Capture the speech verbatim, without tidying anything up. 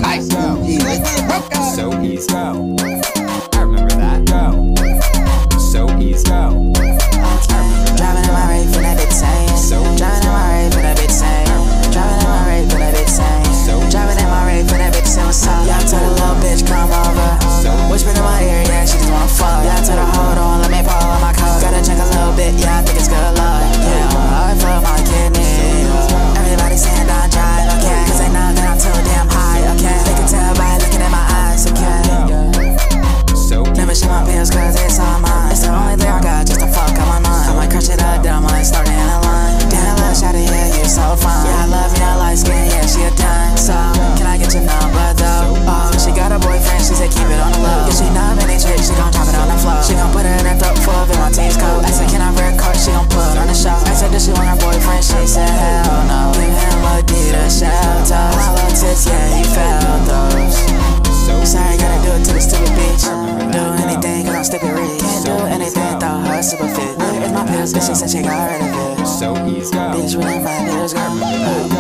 Ice, go. So easy, go. I remember that, go. So easy, go. Driving in my rave for that bitch saying. So Driving in my rave for that bitch saying. Driving in my rave for that bitch saying. So Driving in my rave for that bitch saying what's up. Yeah, I told a little bitch come over. So Whispered in my ear, yeah, she just wanna fuck. Yeah, I told her hold on, let me pull on my coat. Gotta check a little bit, yeah, I think it's good luck. Yeah, I fuck my kidney. Everybody saying don't drive, okay? Cause they know that I'm too damn high, okay? They can tell by looking in my eyes, okay? So Never shit my pills cause it's all mine. It's the only thing I got just to fuck up my mind. I might crush it up, then I might start in a line. Damn, little shawty, yeah, you so fine. Yeah, I love you, I light skin, yeah, she a dime. So, can I get your number though? Oh, she got a boyfriend, she said keep it on the low. Yeah, she know many tricks, she gon' drop it on the floor. She gon' put it in her throat full of it on team's coat. I said, can I wear a coat? She gon' put on the show. I said, does she want her boyfriend? She said, hell no. Give him a need a shelter. My little tits, yeah, he felt those. Sorry, gotta do it to the stupid bitch. Do anything cause I'm stupid rich. Can't do anything, throw her super fit. Look, it's my pills, bitch, she said she got rid of it. So easy, go. Bitch, really my pills, girl.